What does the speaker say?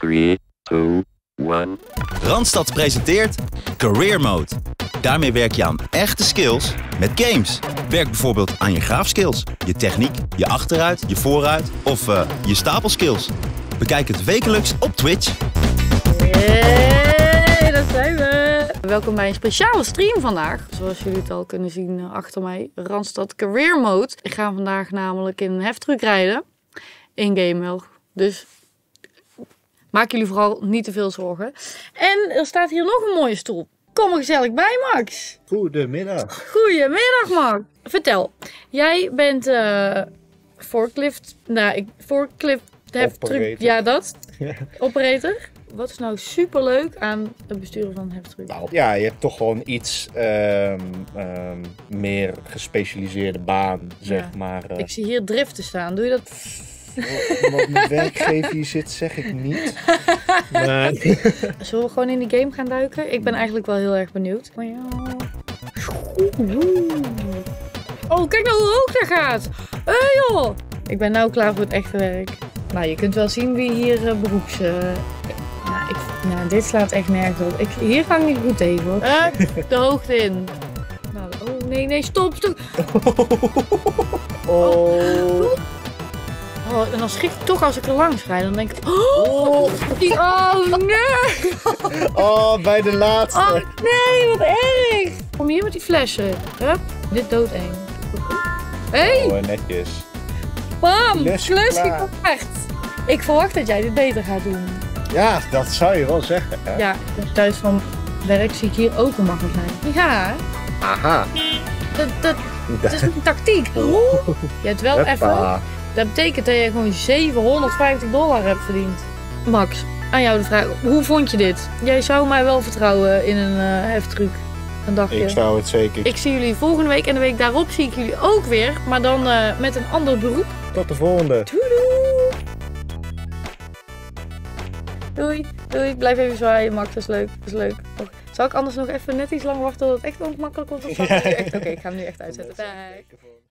3, 2, 1. Randstad presenteert Career Mode. Daarmee werk je aan echte skills met games. Werk bijvoorbeeld aan je graafskills, je techniek, je achteruit, je vooruit of je stapelskills. Bekijk het wekelijks op Twitch. Hey, daar zijn we! Welkom bij een speciale stream vandaag. Zoals jullie het al kunnen zien achter mij, Randstad Career Mode. Ik ga vandaag namelijk in een heftruck rijden. In-game wel. Dus maak jullie vooral niet te veel zorgen. En er staat hier nog een mooie stoel. Kom er gezellig bij, Max. Goedemiddag. Goedemiddag, Max. Vertel, jij bent forklift heftruck, ja dat, operator. Wat is nou superleuk aan het besturen van een heftruck? Nou, ja, je hebt toch gewoon iets meer gespecialiseerde baan, zeg maar. Ik zie hier driften staan, doe je dat? Wat mijn werkgever hier zit, zeg ik niet. Maar... Zullen we gewoon in die game gaan duiken? Ik ben eigenlijk wel heel erg benieuwd. Oh, kijk nou hoe hoog dat gaat! Hey joh! Ik ben nou klaar voor het echte werk. Nou, je kunt wel zien wie hier beroeps... dit slaat echt nergens op. Hier ga ik niet goed tegen hoor. De hoogte in. Nou, oh nee, stop. Oh. Oh, en dan schrik ik toch als ik er langs rijd. Dan denk ik, oh nee. Oh, bij de laatste. Oh nee, wat erg. Kom hier met die flessen. Hup, dit doodeng. Hey. Oh, netjes. Bam, klus geklaard. Ik verwacht dat jij dit beter gaat doen. Ja, dat zou je wel zeggen. Hè? Ja, thuis van werk zie ik hier ook een magazijn. Ja. Aha. Dat is een tactiek. Je hebt wel even... Dat betekent dat je gewoon $750 hebt verdiend. Max, aan jou de vraag. Hoe vond je dit? Jij zou mij wel vertrouwen in een heftruck. Een dagje. Ik zou het zeker. Ik zie jullie volgende week en de week daarop zie ik jullie ook weer. Maar dan met een ander beroep. Tot de volgende. Doei. Doei. Blijf even zwaaien, Max. Dat is leuk. Zal ik anders nog even net iets lang wachten tot het echt ongemakkelijk wordt? Oké, ik ga hem nu echt uitzetten. Bye.